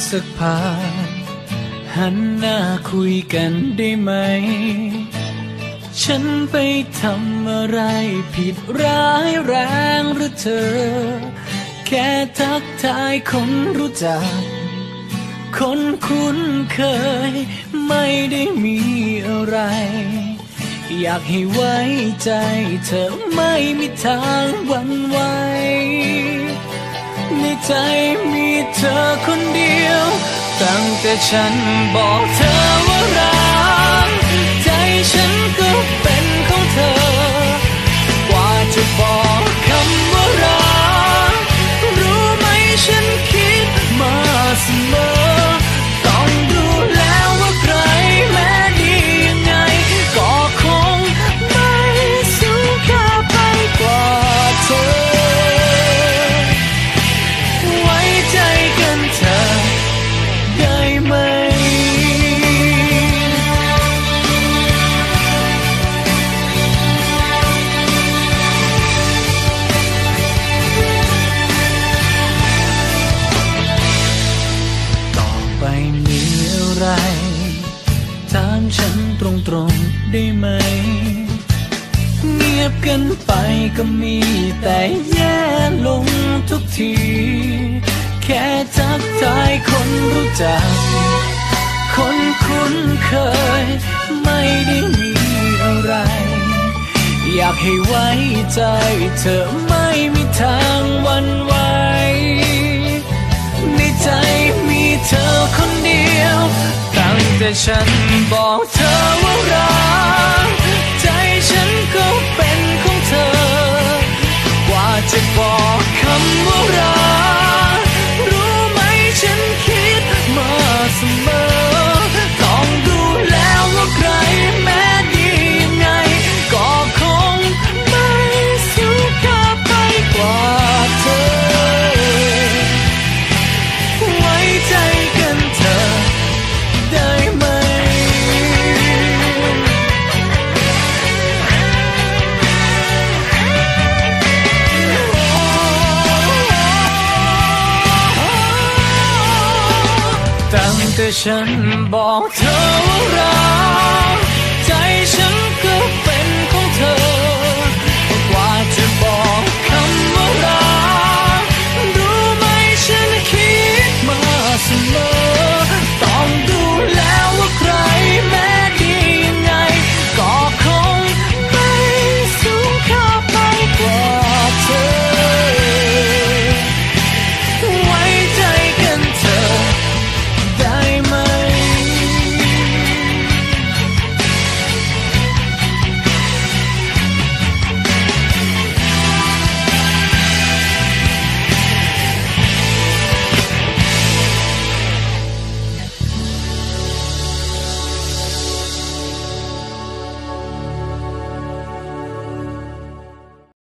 สักพักหันหน้าคุยกันได้ไหมฉันไปทำอะไรผิดร้ายแรงหรือเธอแค่ทักทายคนรู้จักคนคุ้นเคยไม่ได้มีอะไรอยากให้ไว้ใจเธอไม่มีทางหวั่นไหวในใจมีเธอคนเดียวตั้งแต่ฉันบอกเธอว่ารักใจฉันก็เป็นของเธอกว่าจะบอกคำว่ารักรู้ไหมฉันคิดมาเสมอต้องรู้แล้วว่าใครแม้ดียังไงก็คงไม่สูงค่าไปกว่าเธอไว้ใจกันเธอได้ไหมต่อไปมีอะไรถามฉันตรงๆได้ไหมเงียบกันไปก็มีแต่แย่ลงทุกทีแค่ทักทายคนรู้จักคนคุ้นเคยไม่ได้มีอะไรอยากให้ไว้ใจเธอไม่มีทางหวั่นไหวในใจมีเธอคนเดียวตั้งแต่ฉันบอกเธอว่ารักใจฉันก็เป็นของเธอกว่าจะบอกคำว่ารักรู้ไหมฉันคิดมาเสมอต้องดูแล้วว่าใครแม้ดียังไงก็คงไม่สูงค่าไปกว่าเธอไว้ใจกันเธอได้ไหมตั้งแต่ฉันบอกเธอว่ารักใจฉันก็เป็นของเธอ